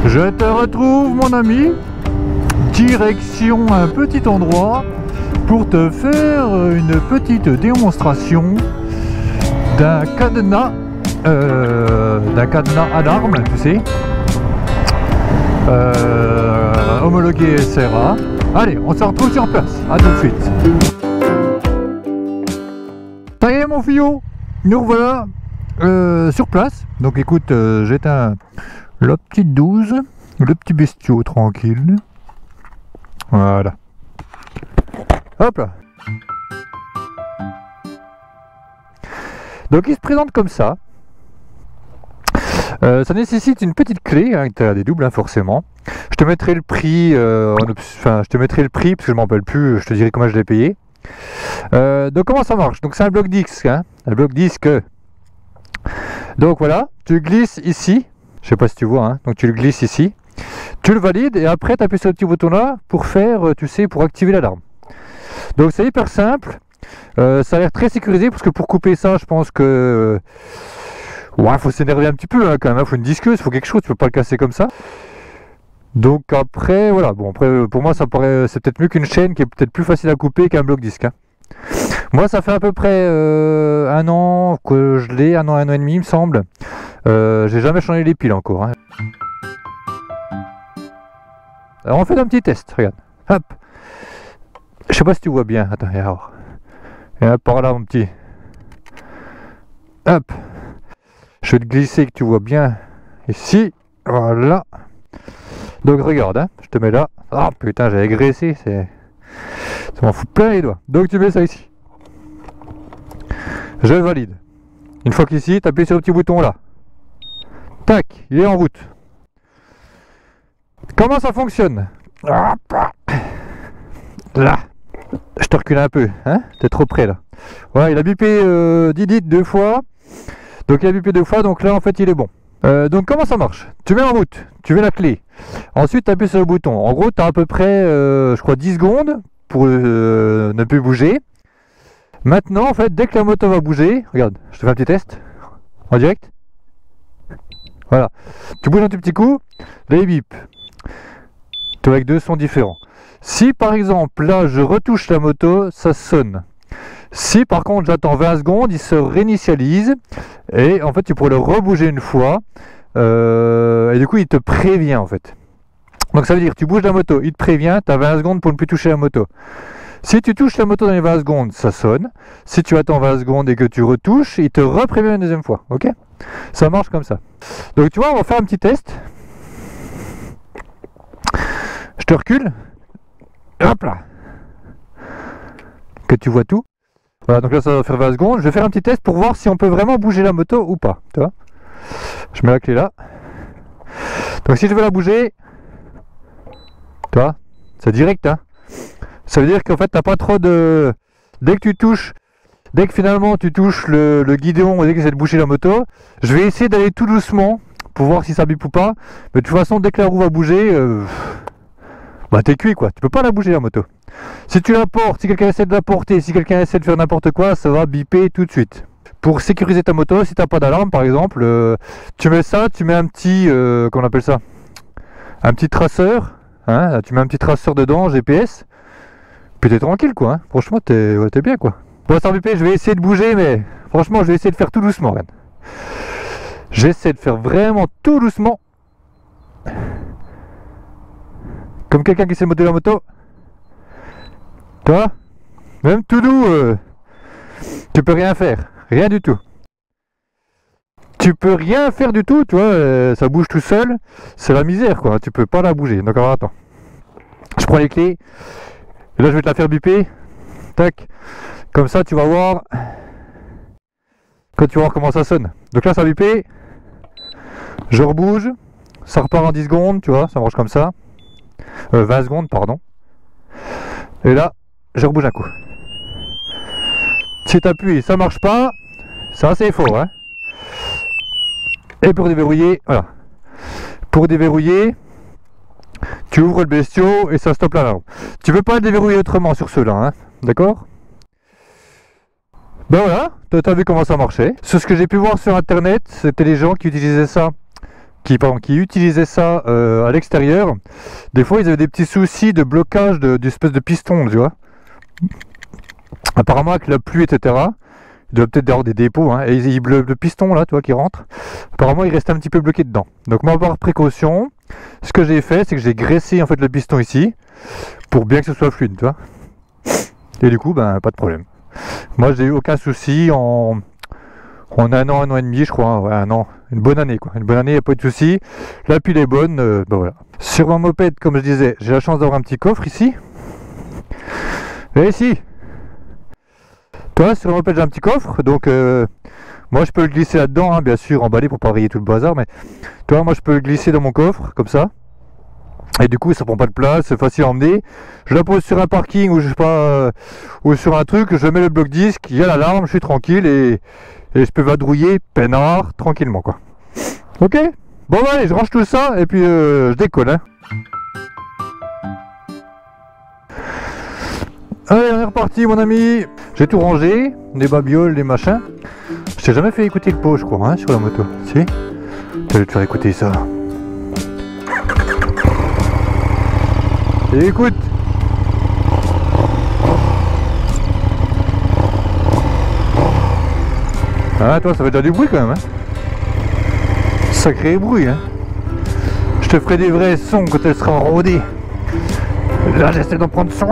Je te retrouve mon ami, direction un petit endroit pour te faire une petite démonstration d'un cadenas à l'arme, tu sais, homologué SRA. Allez, on se retrouve sur place, à tout de suite. Ça y est mon fillot, nous revoilà sur place. Donc écoute, j'éteins la petite 12, le petit bestiau tranquille. Voilà. Hop là. Donc il se présente comme ça. Ça nécessite une petite clé, hein, tu as des doubles hein, forcément. Je te mettrai le prix, je te mettrai le prix parce que je m'en rappelle plus, je te dirai comment je l'ai payé. Donc comment ça marche? Donc c'est un bloc disque, hein, un bloc disque. Donc voilà, tu glisses ici, je sais pas si tu vois, hein, donc tu le glisses ici, tu le valides et après tu appuies sur le petit bouton là pour faire, tu sais, pour activer l'alarme. Donc c'est hyper simple, ça a l'air très sécurisé parce que pour couper ça, je pense que ouais, faut s'énerver un petit peu hein, quand même, faut une disqueuse, faut quelque chose, tu peux pas le casser comme ça. Donc après, voilà, bon après pour moi ça paraît, c'est peut-être mieux qu'une chaîne qui est peut-être plus facile à couper qu'un bloc disque. Hein. Moi ça fait à peu près un an que je l'ai, un an et demi il me semble. J'ai jamais changé les piles encore. Hein. Alors on fait un petit test, regarde. Hop. Je sais pas si tu vois bien, attends, alors. Et là par là mon petit. Hop. Je vais te glisser que tu vois bien ici. Voilà. Donc regarde, hein, je te mets là. Ah putain, j'avais graissé, ça m'en fout plein les doigts. Donc tu mets ça ici. Je valide. Une fois qu'ici, tu appuies sur le petit bouton là. Tac, il est en route. Comment ça fonctionne? Là. Je te recule un peu, hein? T'es trop près là. Voilà, il a bipé 10 litres 2 fois. Donc il a bipé 2 fois, donc là en fait il est bon. Donc comment ça marche? Tu mets en route, tu mets la clé. Ensuite tu appuies sur le bouton. En gros tu as à peu près, je crois 10 secondes pour ne plus bouger. Maintenant en fait dès que la moto va bouger, regarde, je te fais un petit test en direct. Voilà, tu bouges un tout petit coup, là il bip. Tu vois avec deux sons différents. Si par exemple là je retouche la moto, ça sonne. Si par contre j'attends 20 secondes, il se réinitialise et en fait tu pourrais le rebouger une fois et du coup il te prévient en fait. Donc ça veut dire tu bouges la moto, il te prévient, tu as 20 secondes pour ne plus toucher la moto. Si tu touches la moto dans les 20 secondes, ça sonne. Si tu attends 20 secondes et que tu retouches, il te reprévient une deuxième fois. Ok? Ça marche comme ça. Donc tu vois, on va faire un petit test. Je te recule. Hop là. Que tu vois tout. Voilà, donc là ça va faire 20 secondes. Je vais faire un petit test pour voir si on peut vraiment bouger la moto ou pas. Tu vois? Je mets la clé là. Donc si je veux la bouger, tu vois, c'est direct. Hein. Ça veut dire qu'en fait t'as pas trop de... Dès que tu touches, dès que finalement tu touches le guidon, dès que c'est de bouger la moto, je vais essayer d'aller tout doucement pour voir si ça bip ou pas. Mais de toute façon dès que la roue va bouger, bah t'es cuit quoi, tu peux pas la bouger la moto. Si tu la portes, si quelqu'un essaie de la porter, si quelqu'un essaie de faire n'importe quoi, ça va biper tout de suite. Pour sécuriser ta moto, si t'as pas d'alarme par exemple, tu mets ça, tu mets un petit, comment on appelle ça, un petit traceur, hein, tu mets un petit traceur dedans, GPS, puis t'es tranquille quoi, hein. Franchement t'es bien quoi. Bon sans biper, je vais essayer de bouger mais franchement je vais essayer de faire tout doucement. Regarde. J'essaie de faire vraiment tout doucement. Comme quelqu'un qui sait monter la moto. Toi, même tout doux, tu peux rien faire. Rien du tout. Tu peux rien faire du tout, tu vois, ça bouge tout seul. C'est la misère quoi, tu peux pas la bouger. Donc alors attends. Je prends les clés. Et là je vais te la faire biper. Tac. Comme ça tu vas voir. Quand tu vas voir comment ça sonne. Donc là ça a bipé. Je rebouge. Ça repart en 10 secondes, tu vois, ça marche comme ça. 20 secondes, pardon. Et là, je rebouge un coup. Si tu appuies, ça marche pas. C'est assez fort, hein. Et pour déverrouiller, voilà. Pour déverrouiller, tu ouvres le bestiau et ça stoppe l'alarme. Tu peux pas le déverrouiller autrement sur ceux-là, hein. D'accord? Ben voilà, tu as vu comment ça marchait. Ce que j'ai pu voir sur internet, c'était les gens qui utilisaient ça, qui utilisaient ça à l'extérieur, des fois ils avaient des petits soucis de blocage d'espèce de piston, tu vois. Apparemment avec la pluie, etc. Il doit peut-être avoir des dépôts, hein, et le piston là, tu vois, qui rentre, apparemment il reste un petit peu bloqué dedans. Donc moi, par précaution, ce que j'ai fait, c'est que j'ai graissé en fait le piston ici, pour bien que ce soit fluide, tu vois. Et du coup, ben pas de problème. Moi j'ai eu aucun souci en un an et demi, je crois, hein, ouais, un an, une bonne année quoi. Une bonne année, il n'y a pas eu de souci. La pile est bonne, ben voilà. Sur mon moped, comme je disais, j'ai la chance d'avoir un petit coffre ici. Et ici. Toi, sur le moped, j'ai un petit coffre, donc moi je peux le glisser là-dedans, hein, bien sûr, emballé pour pas rayer tout le bazar, mais toi, moi je peux le glisser dans mon coffre, comme ça. Et du coup, ça prend pas de place, c'est facile à emmener. Je la pose sur un parking ou je sais pas, ou sur un truc, je mets le bloc disque, il y a l'alarme, je suis tranquille et je peux vadrouiller peinard tranquillement quoi. Ok, bon bah, allez, je range tout ça et puis je décolle. Hein. Allez, on est reparti mon ami. J'ai tout rangé, les babioles, les machins. Je t'ai jamais fait écouter le pot je crois, hein, sur la moto. Si? Je vais te faire écouter ça. Et écoute. Ah toi ça fait déjà du bruit quand même, hein. Sacré bruit, hein. Je te ferai des vrais sons quand elle sera rodée. Là j'essaie d'en prendre soin.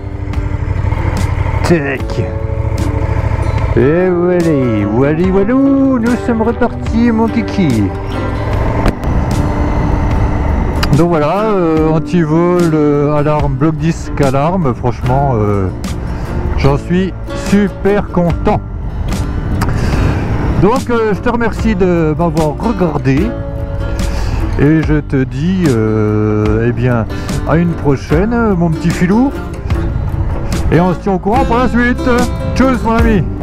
Tac. Et voilà, walou, nous sommes repartis mon kiki. Donc voilà, anti-vol, alarme, bloc disque, alarme, franchement j'en suis super content. Donc je te remercie de m'avoir regardé et je te dis eh bien à une prochaine mon petit filou et on se tient au courant pour la suite. Tchuss mon ami.